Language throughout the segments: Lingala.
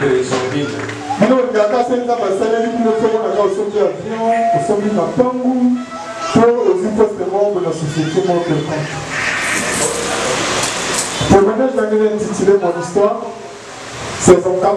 Trésordine. Nous regardons ces ambassadeurs qui nous font la cause de l'avion, nous sommes mis dans Pangou, pour aussi postement de la société quelconque. Pour maintenant, je vais intituler mon histoire, saison 4.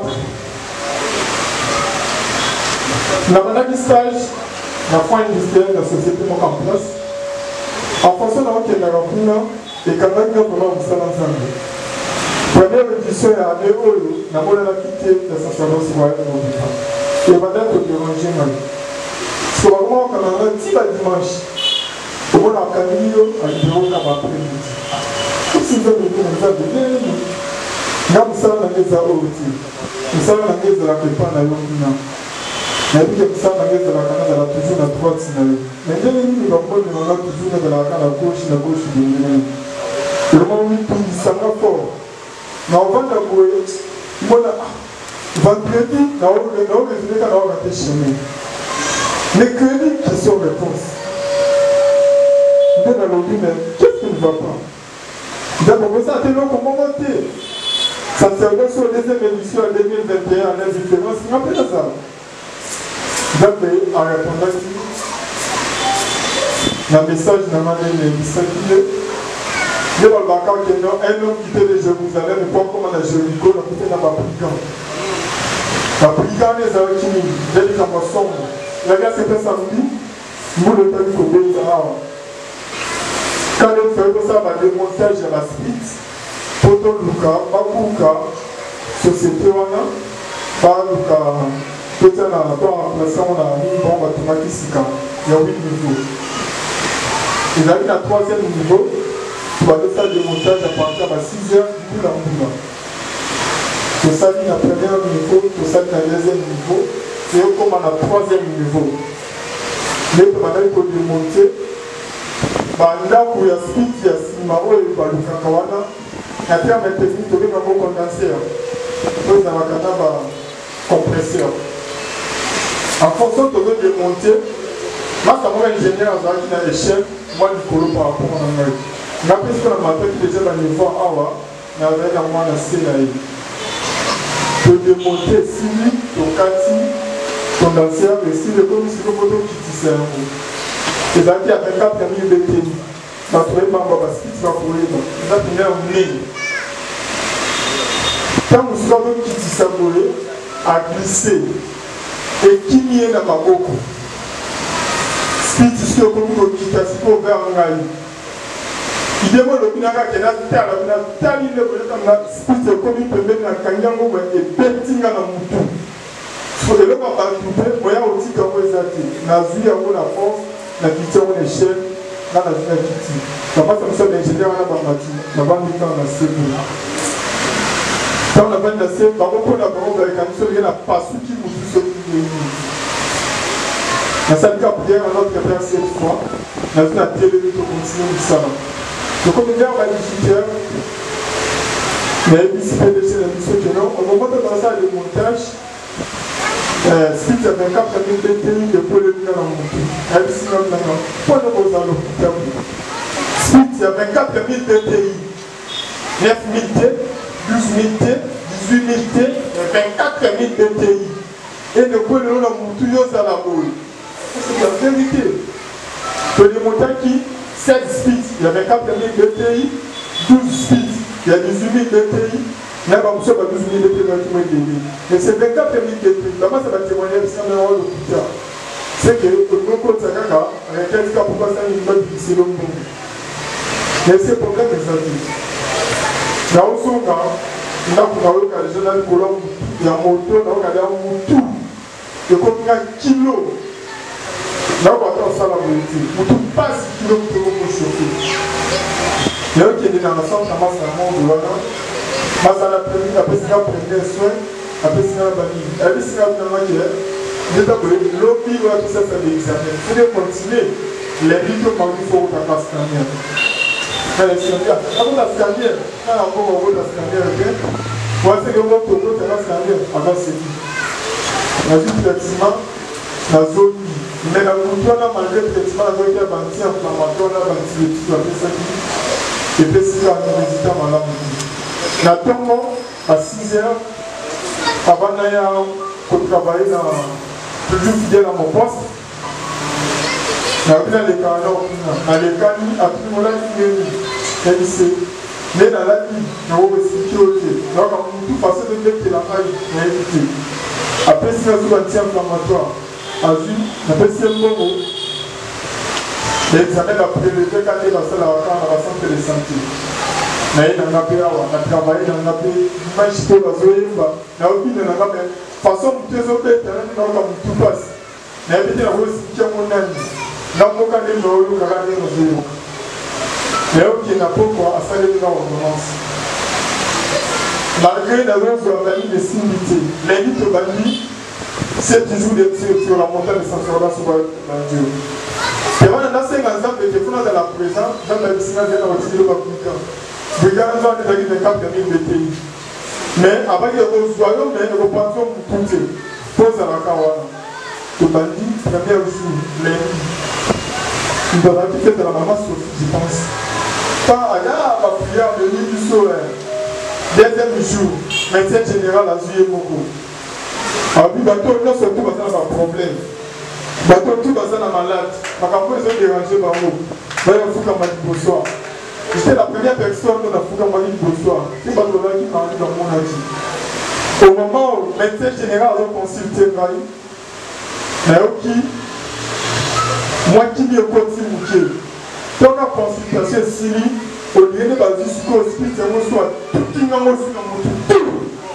La manière du stage, la fin industrielle de la société en place, en fonction de ce qu'il y a et quand même, nous avons ensemble. Première édition est à l'année la mode a quitté le sacerdoce royal de notre temps. Et maintenant, tu peux ranger mal. Parce que vraiment, quand on a dit le dimanche, on a un camino à l'bureau comme après-midi. Si vous avez dit, vous avez dit, nous sommes dans les aoutis. Nous sommes dans les aoutis à l'Okina. Mais nous sommes dans les aoutis à la toujours à droite. Mais nous sommes toujours à la gauche de l'Okina. Le moment où tout ça va fort. Mais on va d'abord, vendredi, on va rater chemin. Mercredi, question-réponse. Nous allons dire, qu'est-ce qui ne va pas? D'abord, vous savez, comment voter? Ça servait sur la deuxième édition en 2021 à l'indifférence. Vous rappelez ça? D'abord, en répondant, le message n'a pas été mis. Je vais vous dire un homme qui était de Jérusalem et pas comme à Jéricho, il a quitté dans ma brigand. La brigand des Arakini, j'ai dit qu'à ma sombre. La gare c'était samedi, nous le temps du Kobe Sahara. Quand on fait ça, va démontage à la suite, Poto Luka, Bakuka, Société Wana, Baruka, peut-être à la remplaçant, on a mis bon, Batumaki Sika. Il y a 8 niveaux. Il a mis la 3e niveau. Tu vas faire des montages à partir de 6 heures du bout en tu as mis la première niveau, tu as mis la deuxième niveau, et comme on a le 3e niveau. Mais tu vas démonter. Banda où il y a speed, il y a Simao et il y a Kakawana. Il y a bien maintenant tu veux un mot condenseur. Vous avez un compresseur. En fonction de ce démonter, moi, je suis ingénieur qui a l'échelle, moi, je suis par rapport à l'Amérique. Je suis que la matin qui était dans le niveau Awa, je suis dans le CNAI. Je démonter Sili, Tokati, condenseur, et si le commissaire de photo qui tisse un mot. Et là, il y a 24 000 BTI. Je vais m'en parce que tu vas pour les gens. Je vais finir en ligne. Quand vous savez qui tisse un mot, à glisser, et qui n'y est dans ma boca. Speed is your community qui a si pour faire un rail. Il demande au Pinaka qui a terre, il a tali le président, speed is community peut mettre un kanyango et betting à la mouton. Pour le moment, il y a aussi comme vous êtes. Nazi a la force, la quitté en échelle, dans la vie à Kitty. La base comme ça, l'ingénieur à la bamati, la bande du temps, la CB. Quand on a bien la CB, par contre, on a vraiment avec un seul, il y a pas ce qui vous dit ce qui est. Dans cette cas, bien, on a fait cette fois, dans une télé pour continuer le salon. Donc, comme il y a un diffuseur, mais il s'y fait laisser la mission que non, on va monter dans ça le montage. Si tu as 24 000 BTI de polémique dans le monde, elle s'y nomme maintenant. Point de vos allons. Si tu as 24 000 BTI, 9 000 T, 12 000 T, 18 000 T, 24 000 BTI. Et de quoi le nom de tout à la boule. C'est la vérité. Que les montagnes qui 7 speeds, il y a 24 000 BTI, 12 speeds, il y a 18 000 BTI, il y a 12 000 BTI. Et c'est 24 000 BTI. Là-bas, ça va témoigner de ça, mais on va le faire. C'est que le monde de Sakaka, avec quelqu'un pour passer une bonne vie, c'est le monde. Mais c'est le problème des adultes. Là où sont là, il y a des gens qui ont il y a un moteur, il y a un moteur. Il y a un kilo. Là, on va faire ça la vérité. Pour tout passe kilo pour chauffer. Il y a un qui est dans la salle, ça marche dans le monde. Mas la première, après c'est la première soin, après c'est la bannie. Elle dit c'est la première qui est. D'abord, l'OPI va tout ça faire des examens. Il faut continuer. Les vidéos quand il faut que tu fasses scanner. Mais les scanners, avant la scanner, quand on va la scanner, moi c'est que moi pour moi tu vas scanner avant c'est dit. La vie traitement, la zone. Mais la culture là malgré le traitement, la zone qui est anti-inflammatoire, la anti-étude, la PSAQ, et puis c'est la résultat malade. Naturellement, à 6 heures, Avant de travailler toujours fidèle à mon poste. Mais dans les canaux, à tout le monde, mais dans la vie, nous avons sécurité. Donc, de toute façon, de dire que la faille est évitée. Après, si nous avons un anti-inflammatoire, après, si nous avons l'examen d'après le deux cas de la salle à la santé de santé. Mais on a travaillé, on a fait match pour la Zoéba. On a oublié de la façon de développer, tout passe. Mais il y a aussi qui a mon ami. N'a pas qu'à aller dans le carré de nos mais qui n'a pas quoi à faire une ordonnance. Malgré la loi sur la ligne de similité, l'invite au bandit, c'est toujours sur la montagne de Saint-Florent sur la Dieu. Et on a 5 exemples de téléphone dans la présence, dans la piscine de la routine de l'Afrique. Regarde dans les avis de 4 000 BTI. Mais avec les royaumes, mais les repensions pour tout pose à la Kawana. Le bandit, première aussi, l'invite. Il doit habiter de la maman Sophie, je pense. Quand il y a ma prière de nuit du soleil, deuxième jour, médecin général a joué beaucoup. Alors, il bateau, non seulement tout va un problème. Bateau, tout va un malade. Ma campagne, ils ont dérangé par vous. Il y a un fou comme dit bonsoir. J'étais la première personne qui a fou comme dit bonsoir. C'est pas le qui m'a dit dans mon avis. Au moment où le médecin général a consulté, mais ok. Moi qui me continue, donc la consultation est sili, au lieu de baser sur le hospital, c'est soit tout qui n'a pas aussi dans mon tout.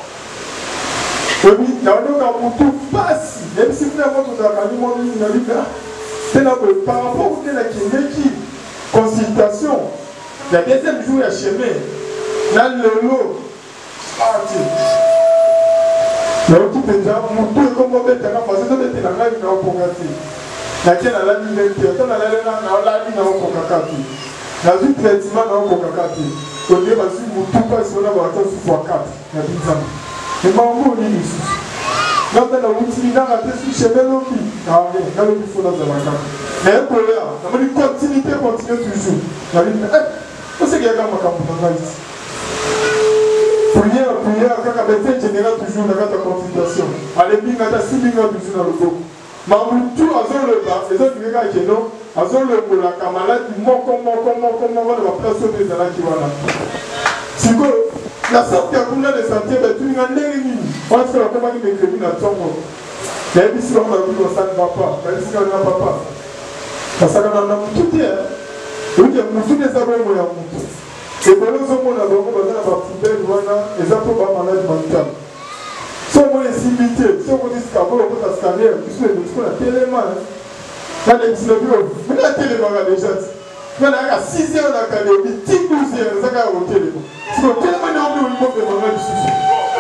Oui, il y a un tout passe. Même si vous avez un peu c'est par rapport à la consultation, la deuxième jour, il y a chemin, dans le lot, parti. Donc, tout est déjà, mon tout est comme on met dans la phase de la ligne en progressif. Laquelle a la ligne on a la ligne en Kokakati. La vie traitement en Kokakati. On est basé sur tout pas sur la voiture sur x4. La vie d'exemple. Mais maman, on est ici. Quand on a routine, on a testé chez Meloki. Ah, oui, dans le bifou dans la carte. Mais un problème, on a dit continuité, continue toujours. La vie, on sait qu'il y a un macabou dans la vie. Prière, quand on a médecin général toujours dans la consultation. Allez, bien, on a 6 millions toujours dans le dos. Mamutu azon le bas, les autres gars qui non, azon le pour la camarade, moko la place de la kiwana. Si la sorte de la santé, tu n'as rien. On se fait la compagnie de crédit dans ton monde. Mais si on a vu que ça ne va pas, mais si on n'a pas, parce qu'on a tout dit, oui, il y a beaucoup de sables pour la moto. Et pour les hommes, on a beaucoup de football, et ça peut pas malade mental. Si on est cimetière, si on dit ce qu'on a scanné, puisque on a tellement. Quand les bureaux, on a tellement déjà. On a 6 heures d'académie, 10 heures, ça a au téléphone. Si on a tellement de monde de maman du souci.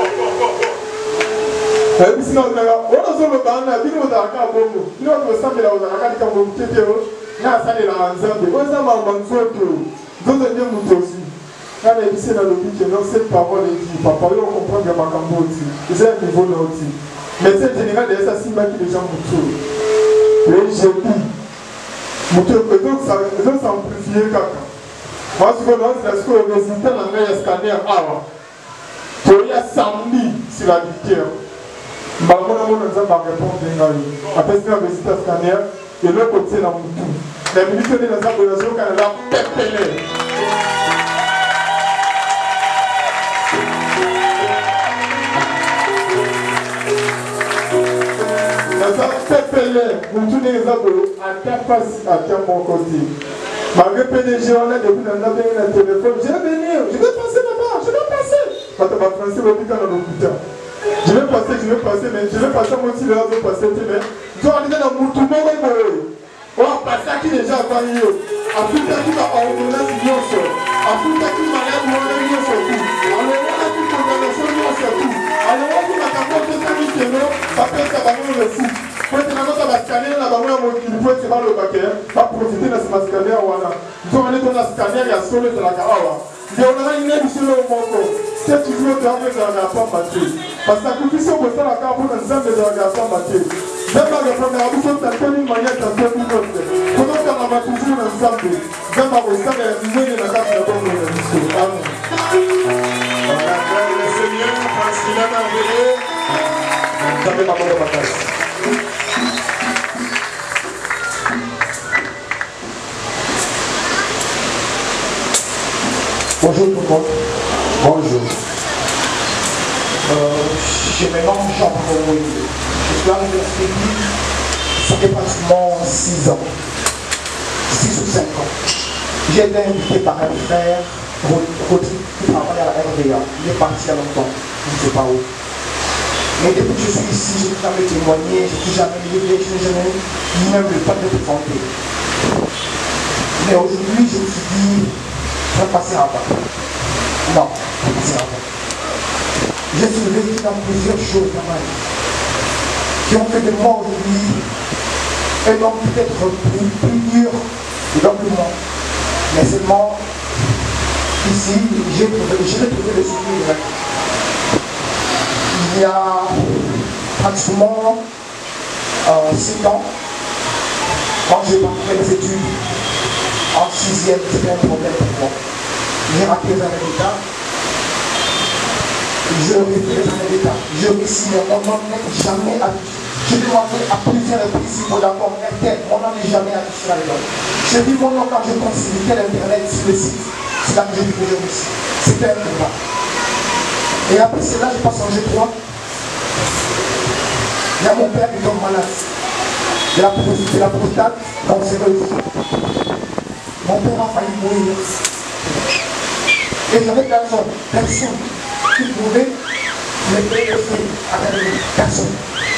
Et puis sinon, on a le banc, on a vu dans la carte, on a le sang de la carte, on a salé la ensemble. On a manqué que d'autres gens aussi. Quand les lycées dans le but, cette parole est dit, papa, on comprend que ma cambo aussi. C'est un niveau là aussi. Mais c'est général de ça, si qui les gens moutou. Les jeudi. Moutou, et donc ça s'amplifie caca. Moi, ce qu'on a, c'est parce que le résultat dans le scanner, il y a samedi sur la victoire. Maman, on a pas répondu après le résultat scanner, et l'autre côté, dans moutou. La ministre de la Relation au Canada, pépélé. Vous tournez les arbres à ta face, à ta mon côté. Malgré PDG, on a depuis un téléphone. Je vais venir, je vais passer là-bas, je vais passer. Quand on va passer le piquant dans l'hôpital. Je vais passer, mais je vais passer moi aussi, là, je vais passer. Mais je vais aller dans mon tout le monde. On va passer à qui déjà à Paris. À tout à qui va ordonnance, il y a un seul. À tout à qui malade, il y a un seul. Alors, on a tout condamnation, il y a un seul. Alors, on a capote de sa vie, ça fait ça va nous le fou. Quand on a scanner, on a il faut être le baquet, pas profiter de ce scanner. Nous avons un scanner et à sauver de la carawa. Mais on a une aide sur le monde. C'est toujours de la garçon battu. Parce que la condition de la carawa, on a de la garçon battu. Même la première bouche, on a une manière de faire une autre. Quand on a toujours un samedi, même à vous savez, vous voyez la carte de bon Amen. Le Seigneur, parce qu'il a merveilleux. Tapez ma bonne bataille. Bonjour tout le monde. Bonjour. Je me nomme Jean-Paul Moïse. Je suis arrivé à cette église, ça fait pratiquement 6 ans. 6 ou 5 ans. J'ai été invité par un frère, Rodrigue, qui travaille à la RDA. Il est parti il y a longtemps, je ne sais pas où. Mais depuis que je suis ici, je n'ai jamais témoigné, je n'ai jamais livré, je n'ai jamais eu même le temps de me présenter. Mais aujourd'hui, je me suis dit, je vais passer à bas. Non, je vais passer à bas. J'ai soulevé dans plusieurs choses dans ma vie qui ont fait de moi aujourd'hui un homme peut-être plus dur de l'homme du monde. Mais seulement, ici, j'ai retrouvé le souvenir. Il y a pratiquement 6 ans, quand j'ai fait mes études en 6e, c'était un problème pour moi. J'ai raté les années d'État. Je refais les années d'État. Je réussis, mais mon nom n'est jamais affiché. J'ai demandé à plusieurs reprises pour d'accord, mon nom n'est jamais affiché là-dedans. J'ai vu mon nom quand je consultais l'internet sur le site. C'est là que j'ai vu que je réussis. C'était un combat. Et après cela, je passe en G3. Il y a mon père qui tombe malade. De la prostate cancéreuse. Mon père a failli mourir. Et j'avais personne qui pouvait me payer le feu académique. Personne.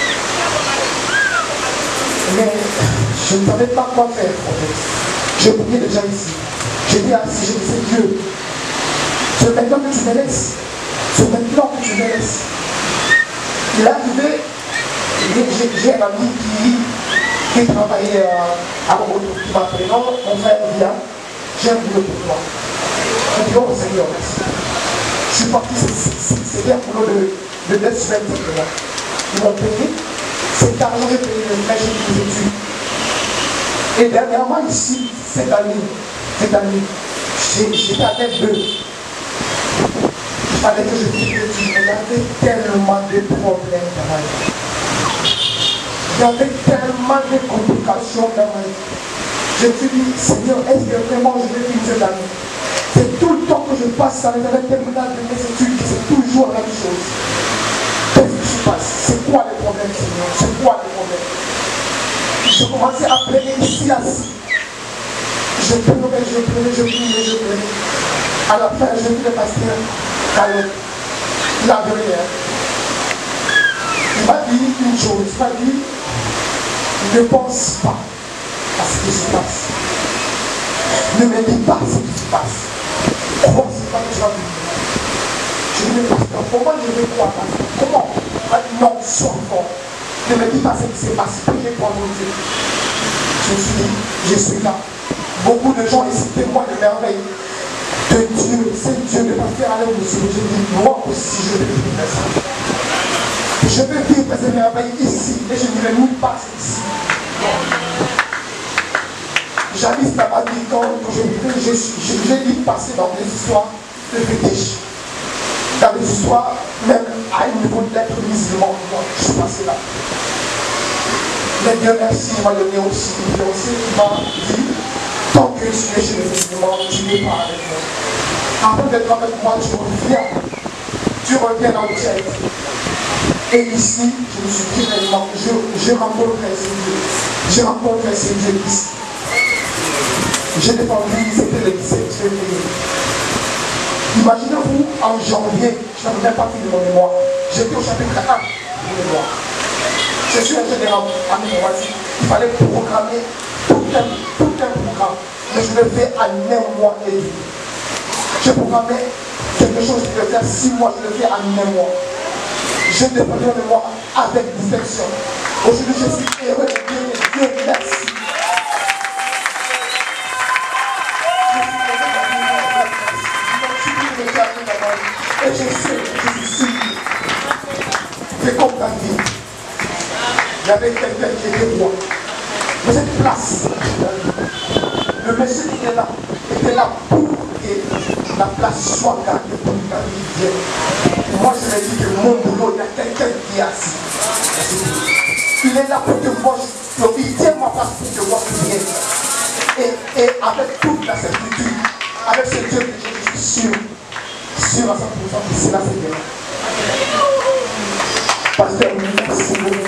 Mais je ne savais pas quoi faire en fait. Je priais déjà ici. J'étais assis, je disais Dieu, c'est maintenant que tu me laisses. C'est maintenant que tu me laisses. Il est arrivé, j'ai un ami qui travaillait à Bordeaux, qui m'a appelé, non, mon frère, viens, j'ai un boulot pour toi. Je dis, oh Seigneur, merci. Je suis parti, c'était un boulot de 2 semaines simplement. Ils m'ont payé, cet argent, j'ai payé le frais, j'ai fait des études. Et dernièrement, ici, cette année, j'étais à tête 2. Il fallait que je fasse des études, mais il y avait tellement de problèmes dans ma vie. Il y avait tellement de complications dans ma vie. Je me suis dit, Seigneur, est-ce que vraiment je vais finir cette année? C'est tout le temps que je passe dans les années terminales de mes études, c'est toujours la même chose. Qu'est-ce qui se passe? C'est quoi les problèmes, Seigneur? C'est quoi les problèmes? Je commençais à pleurer ici, assis. Je pleurais. À la fin, je dis le pasteur, Calais, il avait rien. Il m'a dit une chose, il m'a dit, ne pense pas à ce qui se passe. Ne me dis pas ce qui se passe. Comment c'est pas que tu vas venir? Je dis, mais pasteur, comment je vais croire? Comment? Non, sois fort. Ne me dis pas ce qui se passe. Priez pour mon Dieu. Je me suis dit, je suis là. Beaucoup de gens ici témoignent de merveilles de Dieu. C'est Dieu de pasteur Alain Boussou. Je dis, moi aussi, je vais vivre ça. Je vais vivre ces merveilles ici. Et je ne vais nulle part ici. J'habite dans ma vie quand j'ai dû passer dans des histoires de fétiches. Dans des histoires, même à un niveau d'être musulman. Je suis passé là. Mais Dieu merci, il m'a donné aussi une fiancée qui m'a dit, tant que je suis chez les musulmans, tu n'es pas avec moi. Avant d'être avec moi, tu reviens dans le ciel. Et ici, je me suis dit réellement, je rencontre Dieu. Ici. J'ai défendu, c'était le 17 février. Imaginez-vous, en janvier, je n'avais même pas fini mon mémoire. J'étais au chapitre 1 du mémoire. Je suis un général à Mémoisie. Il fallait programmer tout un programme. Mais je le fais en 1 mois et demi. Je programmais quelque chose qui devait faire 6 mois, je le fais en 1 mois. J'ai défendu mon mémoire avec distinction. Aujourd'hui, je suis heureux de dire Dieu merci. Et je sais, je suis sûr, c'est comme ta vie. Il y avait quelqu'un qui était roi. Mais cette place, le monsieur qui était là pour que la place soit gardée pour une vie vienne. Moi, je l'ai dit que mon boulot, il y a quelqu'un qui est assis. Il est là pour te voir. Il tient ma place pour te voir prier. Et avec toute la certitude, avec ce Dieu que je suis sûr à 100% que cela c'est bien. Pasteur, merci beaucoup.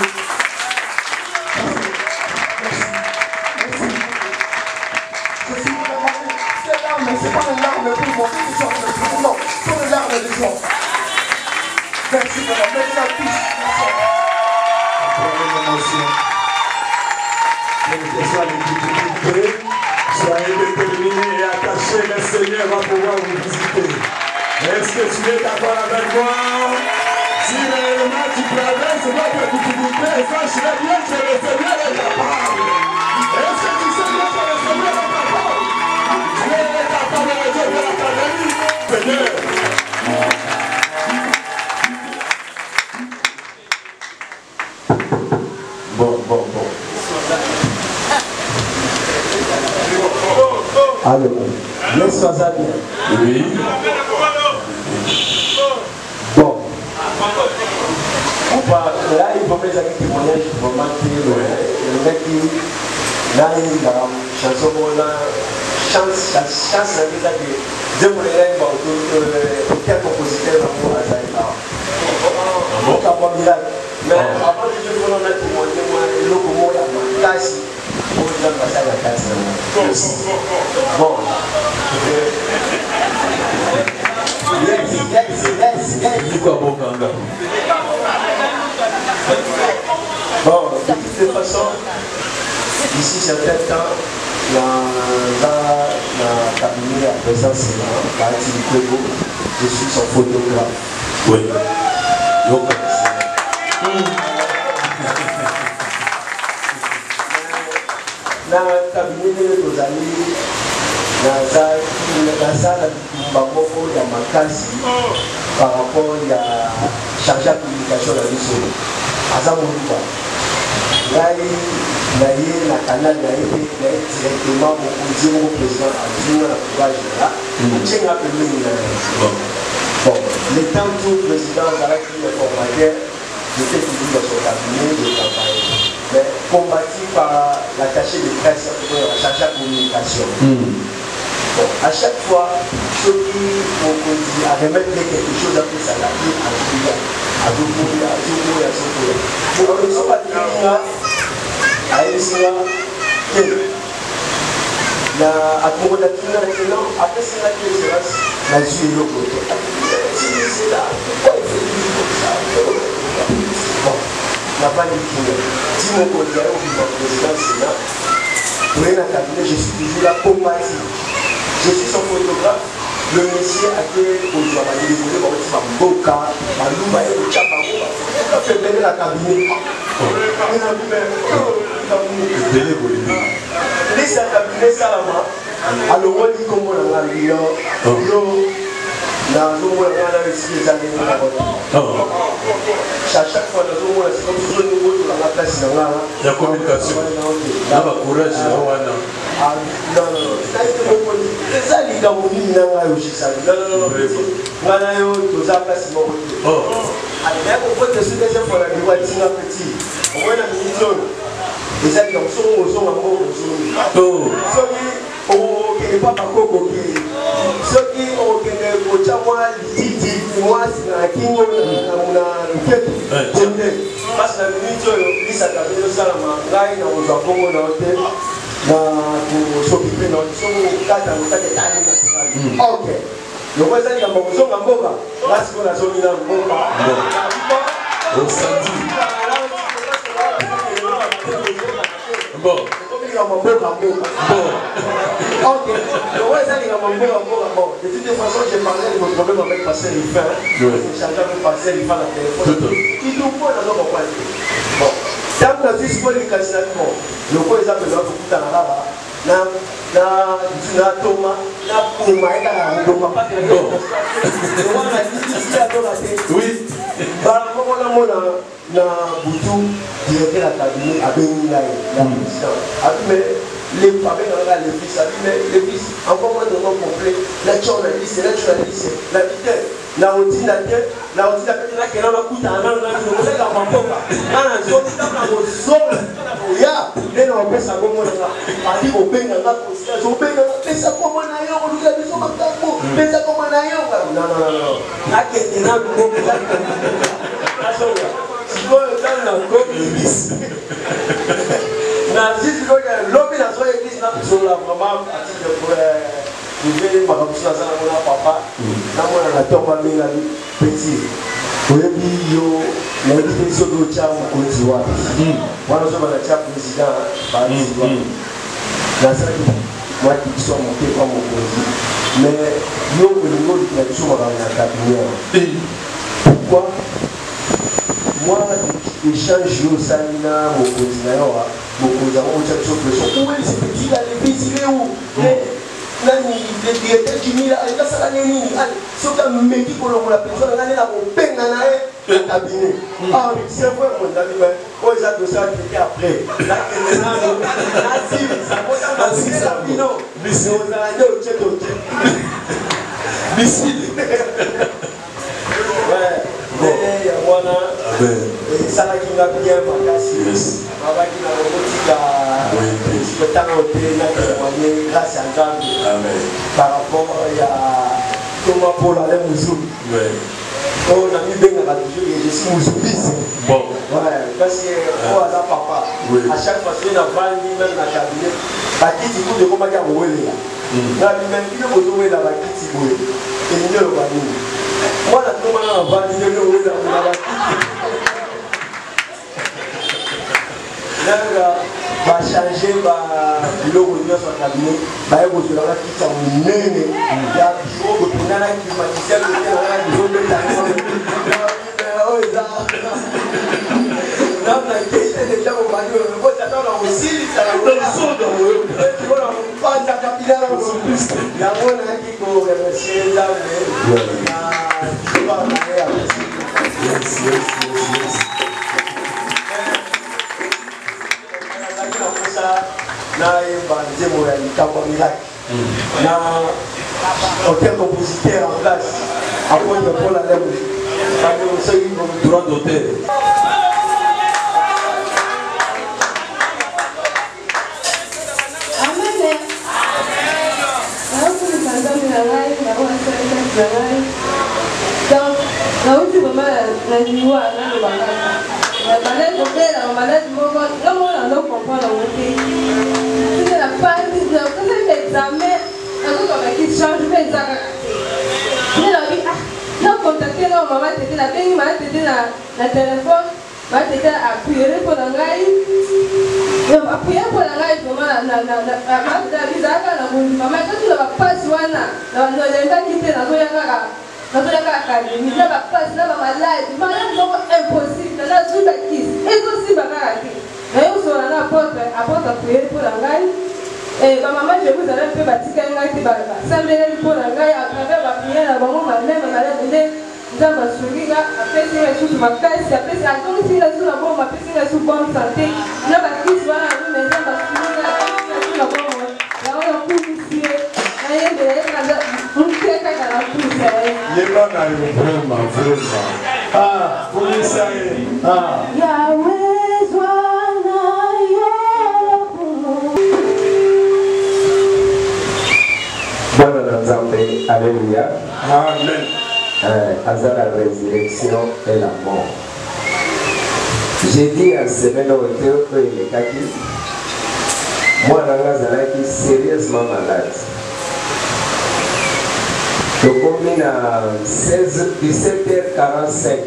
Je suis vraiment. Ces larmes, ce n'est pas une larme pour mon fils, non, ce sont les larmes de joie. Merci vraiment, merci à tous. Soyez déterminés et attachés, le Seigneur va pouvoir vous visiter. Est-ce que tu es d'accord avec moi? Si réellement tu traverses votre difficulté, sache bien que le Seigneur est capable. Est-ce que tu sais bien que le Seigneur est capable? Dieu est capable de résoudre la pandémie. Seigneur. Bon. Allô, laisse-moi ça bien. Oui. Bon. Là, il faut faire un témoignage vraiment le mec qui là, il a chanson chance la vie là que Dieu voulait aucun compositeur dans le Zaïla. Donc, avant miracle. Mais avant de Dieu, on a témoigné, moi, le mot est ma casse. Bon. Dis quoi, bon Kanga? Bon, de toute façon, ici, certains temps, la cabinet à présence, la activité, je suis son photographe. Oui. Dans le cabinet de nos amis, dans la salle de Makasi, par rapport à chargé de communication de la mission. Azamouba. Là, il y a un canal directement au président adjoint à la général. J'ai appelé bon, l'étant tout président de la formateur, j'étais toujours dans son cabinet de travail. Mais combattu par l'attaché de presse, la chargée de communication. Bon, à chaque fois, ceux qui ont dit à remettre quelque chose après ça, la vie à Julia, à Joukoya, à Joukoya. Pour le son à Tirina, à Elsina, la accommodation maintenant, après c'est la qui est la Julie et le côté. C'est là, pourquoi il fait comme ça? Bon, n'a pas dit qu'il y a. Si mon côté, au président Sénat, pour un cabinet, je suis toujours là pour combattre. Je suis son photographe. Le monsieur a été au travail, il est venu par Boka, par Louba et au Tchapamo. Il a fait venir la cabinet. Il a vu même. Il s'est cabinet Salama. Alors, on dit comment on a vu. Chaque fois, nous avons la place de la communication. Là, le courage, ceux qui ont parce que la minute, il s'est appelé ça, il pour s'occuper de notre cadre. Ok. Le voisin il a besoin d'un boca. Là, c'est qu'on a zone dans le boca. Bon. Ok. Le voisin il a bon. De toute façon, j'ai parlé de mon problème avec Pasteur Rifin. J'ai chargé avec Pasteur Rifin la téléphone. Il nous faut dans notre point. Bon. Tant que la justice pour les candidats, le quoi ils appellent notre coup dans la na Thomas, na Puma, na Thomas, pas de bon. Oui. Bah, comment na Boutou, directeur de la cabinet, à Benina, la présidente. Mais les familles dans les fils, mais les fils, encore moins de nom complet, la journaliste, la vitesse. na otinda te na otinda pe na kena na kuta na na mamboka na zoni na mozola na ya neno pesa gomo na ali obenga na kosia obenga pesa komo na yo oluka biso makambo pesa komo na yo no akete na gomo na soya siko na communist na sisi ko ya lobi na soya église na sola mama ati de je makambusa sana mwana papa na mwana na tomba minga petit oyebi yo na yebi so do cha mokonzi wapi wana so bana cha president ba na sasa mwati kiso monte kwa mokonzi mais yo ko ni na kiso mwana na cabinet pourquoi moi échange yo sana mokonzi na yo mokonzi a cha kiso pression où est ce petit là les petits où nani directeur Jimila alikasala nini soka meki kolongo la personne ngani na kopenga na e cabinet ah c'est vrai mon ami mais oh ça doit ça qui après là que na si ça pose ça bino bisi on a dit au cheto bisi ouais mais wana ça la kinga bien makasi abaki na robotika petano te na témoigner grâce à Dieu par rapport à Thomas Paul à Mouzou on a mis bien à toujours et je suis Mouzoubis bon ouais parce que oh là papa à chaque fois que na vandi même na cabinet bakiti tout de comment dire wele na même il faut jouer la bakiti boy et il ne va pas moi la Thomas na vandi de wele la bakiti là va changer va biloko nyonso ya cabinet baye kozwela na kiti ya monene ya biro kotonana climatiseur kotenana biro betana oyo eza namna keite deja mobali oyo kotata na kosilisa yango panza kapila yango nayaki koremercie nzambe na bisoba naye apesi na banzemo ya likambo milaki na auteur compositeur en place aponde Paul Alem bande soki droit d'auteur la malade la malade on ne comprend pas c'est la phase de l'examen qui change mais ça la vie non contacter non maman t'étais la peine maman t'étais la téléphone maman t'étais appuyer pour la gaille appuyer pour la gaille vraiment la visa la maman quand tu vas pas soigner la lenga qui était dans la dans la académie, il y a pas place, là, malade, impossible, là, sous la kiss, et aussi, mais on sera là, apporte à prier pour la gaille. Et ma maman, je vous avais fait bâtir un gars qui va ça me pour la gaille, à travers la prière, la maman, ma mère, ma malade, dans ma souris, après, c'est une chose, ma caisse, après, c'est comme si la sous la bombe, après, c'est une sous bonne santé, là, ma kiss, voilà, mais dans ma souris, là, sous la bombe, là, on a tout ici, Yeba na yo vraiment ah pour ça ah Yahweh zwana yo Bwana Nzambe alléluia amen à la résurrection et la mort. J'ai dit à semaine au théâtre et kaki moi nanga qui sérieusement malade. Je combine à 17h45.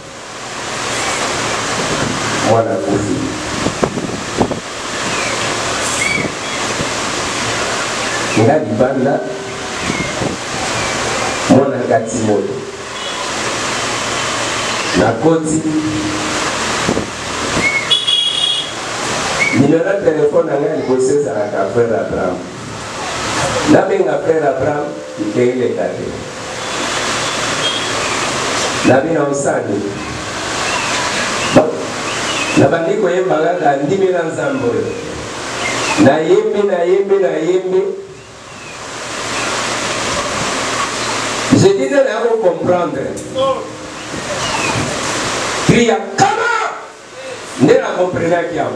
Moi, la couvre. Il y a du banda. Moi, la gatimoto. La côte. Numéro de téléphone, il y a bossé à la café d'Abraham. Là, bien après Abraham, il y a les gâtés. Là, bien en salle. La bandit qui est malade a 10 000 ensemble. Na yembe. Je disais là pour comprendre. Cria comment? Ne la comprenez qui a.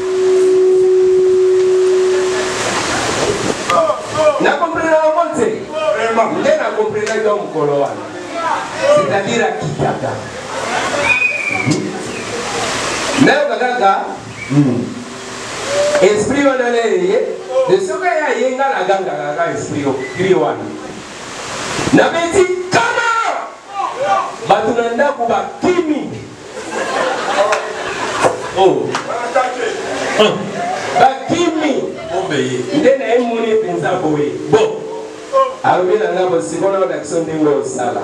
Na comprenez la montée. Ne la comprenez qui a mon coloane. C'est-à-dire à Kitaka. Mais Kaka, esprit on a l'air. De ce qu'il y a yenga la ganga la esprit criouan. Na beti comment? Batunanda kuba kimi. Oh. Bakimi. Obeye. Ndena emuni penza boye. Bon. Alors bien là vous si on a l'action de l'eau sala.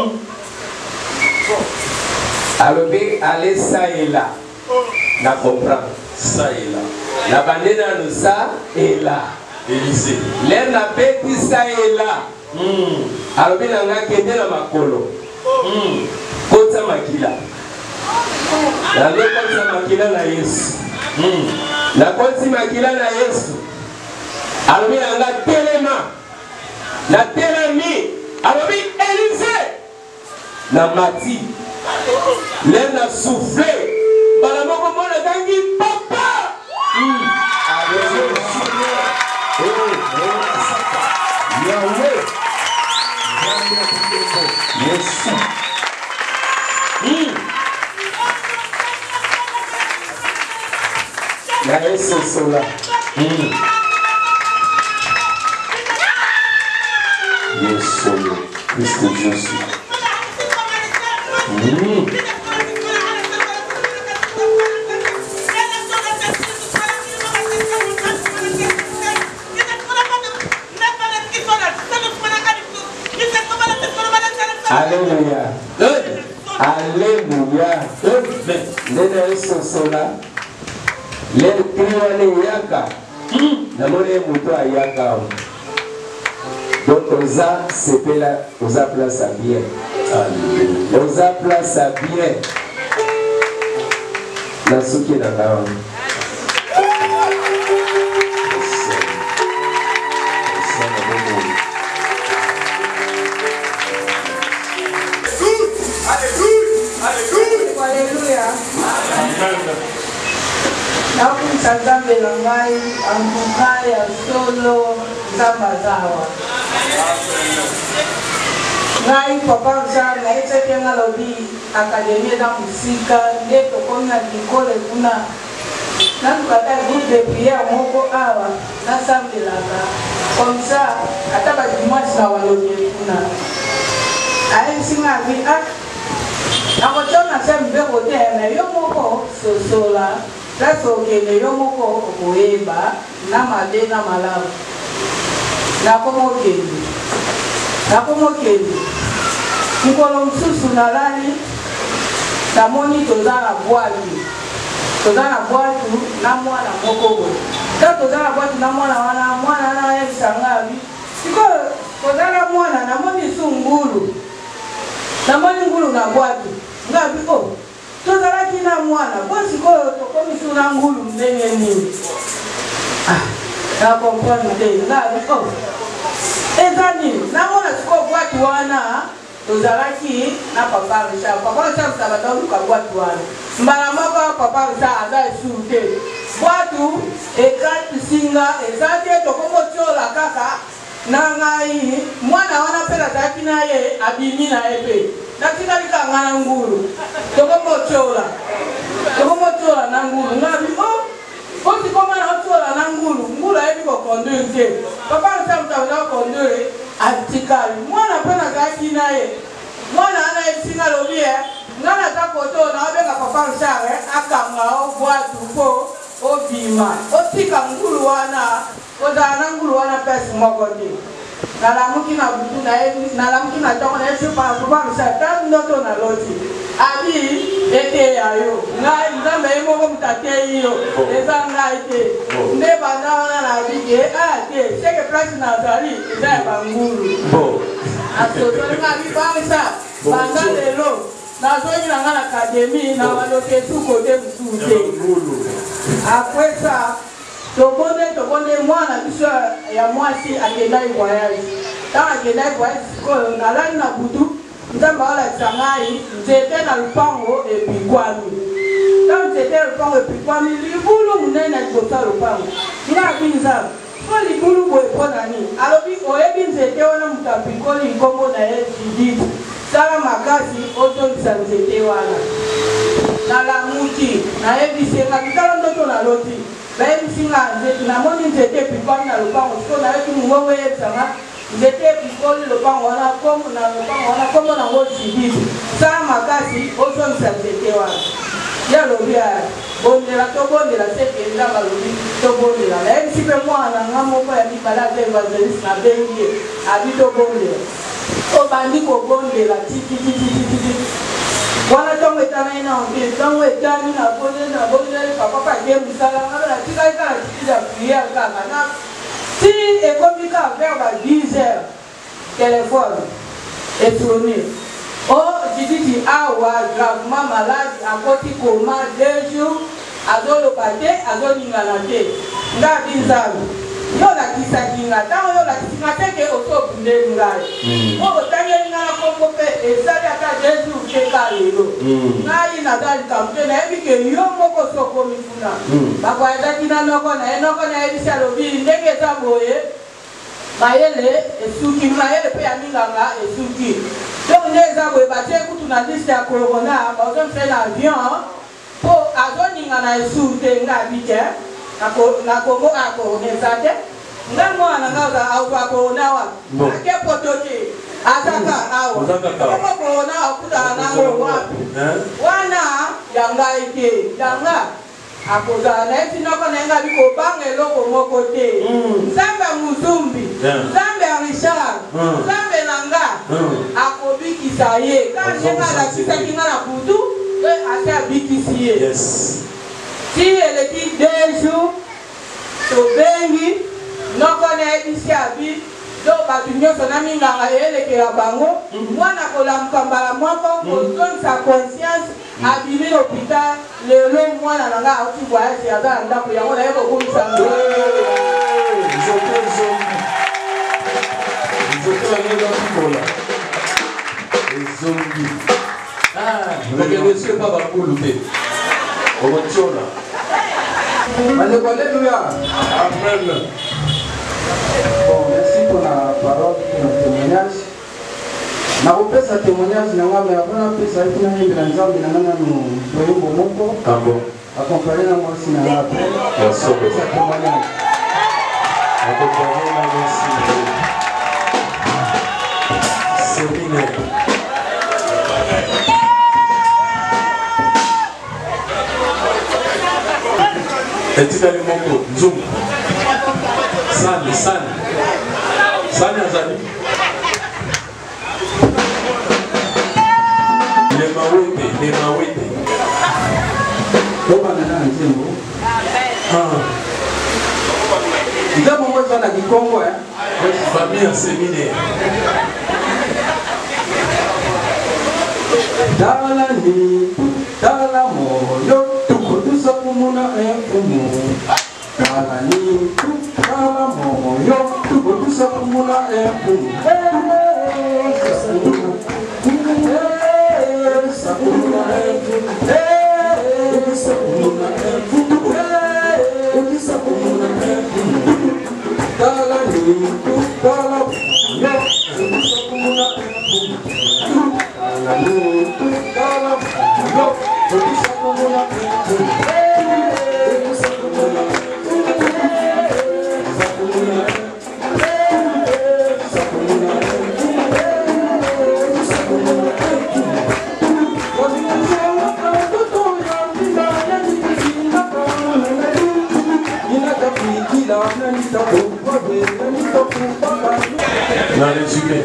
Alors bien aller ça et là. Na comprendre ça et là. La bandena nous ça et là. Élysée. L'air na beti ça et là. Alors bien là kende na makolo. Kota makila. La kota makila na Yesu. La kota makila na Yesu. Alors bien là telema. Na telemi. Alors bien Élysée. Na mati. L'air na soufflé. Balamoko mona gangi papa. Yahweh. Yes. La Yesu sola. Yesu, Christ Jésus. Alléluia. Alléluia. Nena Yesu sola. Le kriwale yaka. Namone muto ayaka. Donc osa sepela, osa place à bien. Alléluia. Osa place à bien. La souki na kawa. Nakumisa Nzambe na ngai ambuka ya solo Zambazawa. Ngai papa Nzambe na etsaki nga lobi akademie na musika nde tokomi na likolo kuna. Nakukata groupe de prière moko awa nasambelaka. Comme ça ata badimanche na walobi kuna. Ayebisi nga abi nakotona se mbeko te na yo moko sosola. Place okende yo moko okoyeba na made na malamu. Nakomokende. Nkolo mosusu nalali namoni toza na bwatu. Toza na bwatu na mwana moko boye. Ta toza na bwatu na mwana wana ayebisa ngabi. Sikoyo toza na mwana namoni su ngulu. Namoni ngulu na bwatu. Ngabi tozalaki na mwana bosi ko tokomi suna ngulu ndenge nini na comprendre te ngabi ezani namona siko bwatu wana tozalaki na papa Richard sabata luka bwatu wana mbala moko papa Richard aza esuru te bwatu ekati singa ezate tokomotiola kaka na ngai mwana wana pela zaki na ye abimi na ebe natikali kangana ngulu tokomotola na ngulu ngabi oti komana otola na ngulu ebi ko conduire papa ntamta conduire atikali mwana pela zaki na ye mwana ana esinga lolie ngana takoto na obenga papa Richard akanga obwatu po obima otika ngulu wana ozana ngulu wana pesi mokote nalamuki na butu nalamuki na toko na yesu pa papa Richard ndoto na loti abi ete yayo nzambe moko mutate iyo eza ngai te nde banda wana na bige te seke place nazali eza ya bangulu asotolinga bibangisa banda lelo nazoki na nga na akademi na baloke tukote mosusu te akwesa tobonde mwana biso ya mwasi akendai voyage Tant que les voix, on a là na butu, nous avons la sangai, j'étais dans le pango et puis quoi nous. Quand j'étais le pango et puis quoi nous, les boulons nous n'avons pas le pango. Nous avons ça. Quand les boulons vont être nani, alors puis au début j'étais on a monté puis quand ils comme on a dit, ça la makasi, autant que ça j'étais voilà. Na la muti, na ebisi na kitalo ndoto na loti. Ba ebisi nga na moni j'étais puis quoi na le pango, parce qu'on a eu une mauvaise ça. J'étais picole le pan on a comme on a aussi dit ça makasi autant ça c'était wa ya lo bia bonne la to bonne la c'est que là balobi to bonne la même si peu moi na ngamo pa ni balade evangeliste na bengi abi to bonne o bandi ko bonne la ti wana to metana ina on dit to metana na bonne papa ke musala na ti kai ka ti da prière ka na. Si et comme il a vers 10 heures, téléphone est sonné. Oh, je dis, ah ouais, gravement malade, à côté coma, 2 jours, à dos le pâté, à dos l'ingalate. N'a bizarre. Yo la kisakinga, tant yo la kisakinga, que au top de l'ingale. Oh, tant qu'il y a un combo, et ça, il y a 2 jours, c'est carré. N'a y n'a pas de campé, n'a vu que yo moko soko mifuna. Bakwa zakina nokona, nokona ebisa lobi, ndenge zaboye. Mayele, esuki, mayele pe aminganga, esuki. Donc les zaboye, baté kutu na liste ya corona, bazon fait l'avion, pour azoninga na esute nga bite. Na Congo a corona zate. Nga mwana nga auto corona wa. Ake potoke. Azaka awa. Kama corona akuta na wapi. Wana yanga ike. Yanga akoza na eti noko na nga biko bange loko moko te. Nzambe Muzumbi. Nzambe Richard. Nzambe nanga. Akobikisa ye. Quand nga la kisa kinga na butu, ase abikisi ye. Yes. Si elle dit 2 jours, to bengi, non connaît ici à vie, donc batunyo sonami nganga ele ke abango, mwana kolamkambala mwako, donne sa conscience, abimi l'hôpital, le long mwana nanga auti voyage ya za ndako yango na yebo kumisa. Alléluia. Amen. Bon, merci pour la parole, pour le témoignage. Na kupesa témoignage na ngame hapana pesa hivi na hivi na nzambi na ngana no wimbo moko. Tambo. Accompagné na mwasi na ngapi. Yes, pesa témoignage. Accompagné na mwasi. Séminaire. Etikali moko zoom sani azali le mawete Toba na nzembo nzambo mmoja na Kikongo famille séminaire Dala moyo tukutusa kumuna ekumu Dala ni dala moyo tukutusa kumuna ekumu Dans les sujets.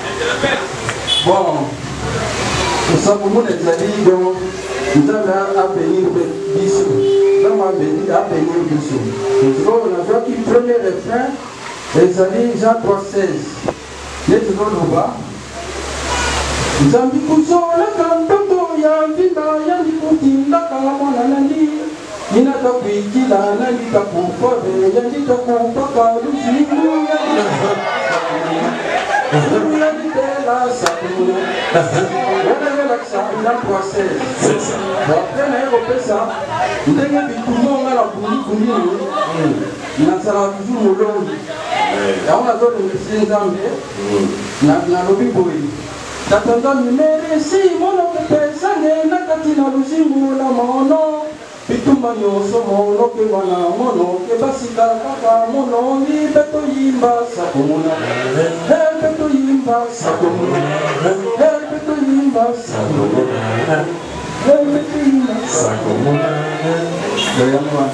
Bon, nous sommes au monde de la vie, donc nous allons appeler Bissou. Nous allons appeler Bissou. Nous avons qui premier refrain, les années Jean 3,16. Les deux nous bas. Zambi kuzola kantoto ya vinda ya nikutinda kama nalandi. Nina takwikila na nitakufa ya nitakufa kalusimu ya Pituma nyoso mono ke wana mono ke basika kaka mono ni beto yimba sakomuna beto yimba sakomuna beto yimba sakomuna beto yimba sakomuna doyamwa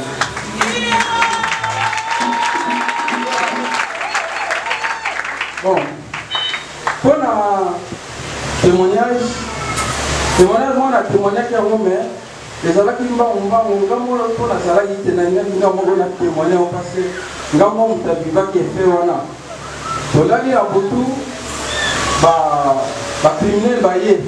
bon pour la témoignage moi la témoignage à moi les ala qui m'ont ngamo pour la sala qui tenait ngamo na témoigner parce que ngamo mtabiba qui fait wana to là il y a beaucoup ba criminel ba ye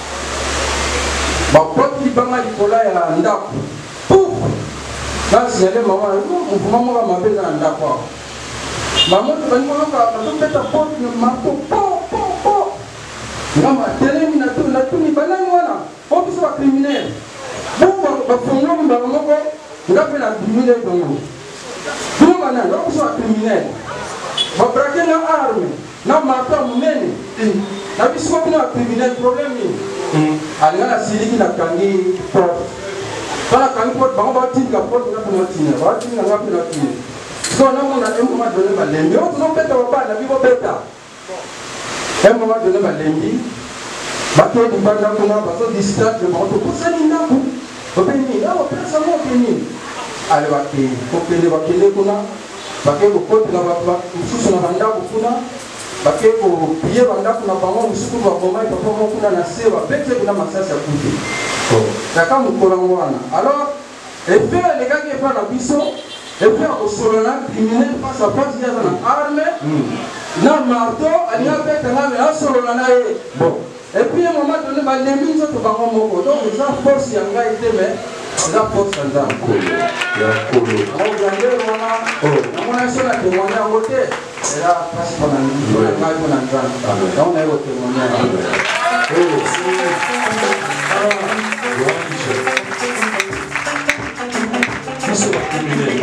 ba poti banga likola ya ndako pouf là signalé maman mouvement va m'appeler dans ndako maman bani mo ka to peta porte ne marteau po ngama tele na tu ni banani wana o biso ba criminel bafungula mbala moko nga mpe na bimile dongo bino banani bakusoa criminel babrake na arme na marto ya monene na biso bino ya criminel problème nini alinga na siliki nakangi porte so nakangi porte bango batindika porte nga mpe natina batinga nga mpe natina so namona un moment donné balembi o tozobeta babana bi bobeta un moment donné balembi bakeni banda kuna bazodistratre bango tokosani ndako openi awa pesa mo openi ale bakende kuna bake kokotela bato mosusu na bandako kuna bake kopie bandako na bango mosusu babomai papa mo kuna na se babete kuna masasi ya kute kaka mokolango wana alors efe elekaki epa na biso epe akosolola na criminel face à face yaza na arme na marteau alinga betanga me asolola na ye bon et puis à un moment donné, les mises au banc moko. Donc les forces yang ga été mais les forces en dame. On regarde on a sur la témoignage à côté. Et là passe pendant on a pas on entend. Donc on est au témoignage.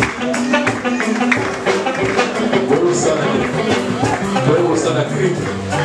Voilà ça.